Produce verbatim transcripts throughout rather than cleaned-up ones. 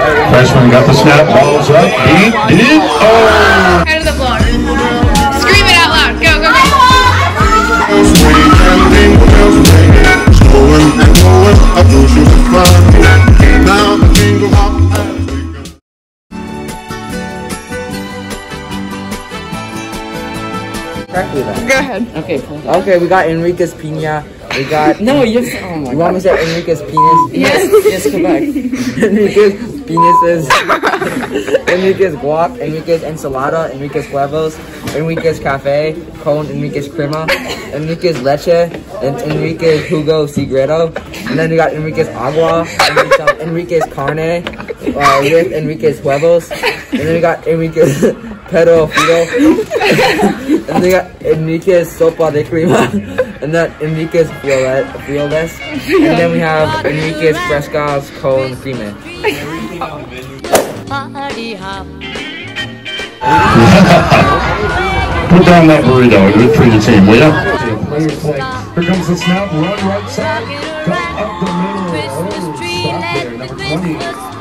Freshman got the snap, balls up, deep, deep, oh! Head of the vlog. Scream it out loud. Go, go, go. Go ahead. Okay, cool. Okay, we got Enrique's Pina. We got. No, you. Oh my You want me to say Enrique's penis? Yes, yes, correct. Enrique's penises. Enrique's guac. Enrique's ensalada. Enrique's huevos. Enrique's cafe. Con Enrique's crema. Enrique's leche. And Enrique's jugo segredo. And then we got Enrique's agua. And then some Enrique's carne. Uh, with Enrique's huevos. And then we got Enrique's pedo fido. And we got Enrique's sopa de crema. And then Enrique's Violes. And then we have Enrique's Frescas con creme. Put down that burrito, good for the team, will ya? Players play. Here comes the snap, run right side, cut up the middle. Oh, stop there, number twenty.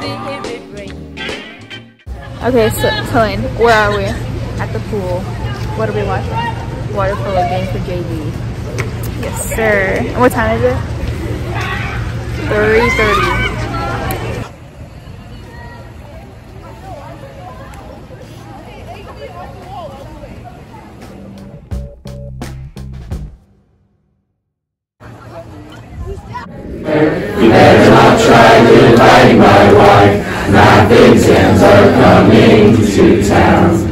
Okay, so Celine, where are we? At the pool. What are we watching? Water polo game for J V. Yes, sir. And what time is it? three thirty. You better not try dividing my wife. Nothing's hands are coming to town.